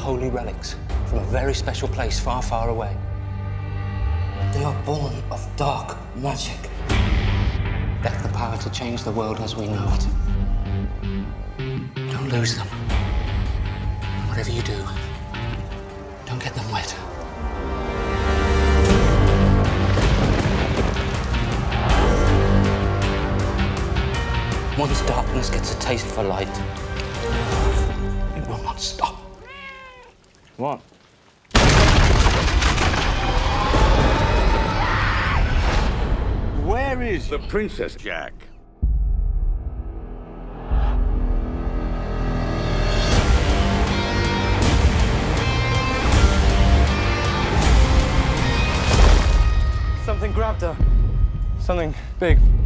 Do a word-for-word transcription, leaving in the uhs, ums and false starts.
holy relics from a very special place far, far away. They are born of dark magic. They have the power to change the world as we know it. Don't lose them. Whatever you do, don't get them wet. Once darkness gets a taste for light, it will not stop. What? Where is the Princess, Jack? Something grabbed her. Something big.